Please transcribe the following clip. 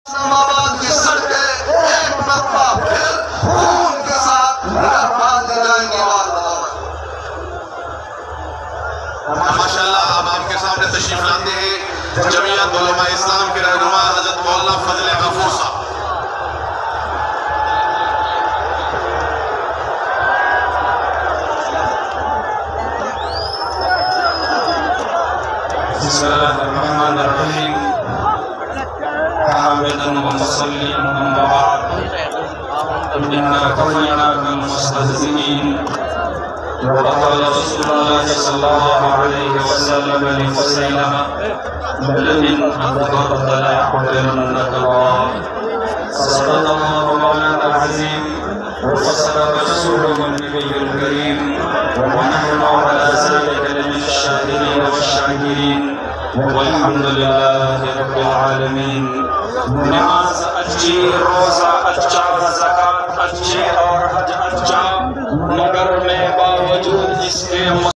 समावाद की सड़कें एक मरतबा फिर खून के साथ बांध जाएंगे। माशाअल्लाह अब आपके सामने तशरीफ लाते हैं जमीयत उलमा इस्लाम के रहनुमा हज़रत मौलाना फजल गफूर साहब। बिस्मिल्लाहिर्रहमानिर्रहीम हामिदन व मुसल्लिन अम्मा बाद इन्ना कफ़ैनाकल मुस्तहज़िईन वक़ाल रसूलुल्लाह सल्लल्लाहु अलैहि वसल्लम लिफ़ुज़ैला लइन अक़बरत लअक़बरन्नक सल्लल्लाहु मौलाना अज़ीम वफ़सदक़ रसूलुहु नबियुल करीम वनहनु अला ज़ालिका लमिन शाहिदीन वशाकिरीन वल्हम्दुलिल्लाहि रब्बिल आलमीन। नमाज अच्छी, रोज़ा अच्छा, ज़कात अच्छी और हज अच्छा, मगर में बावजूद इसके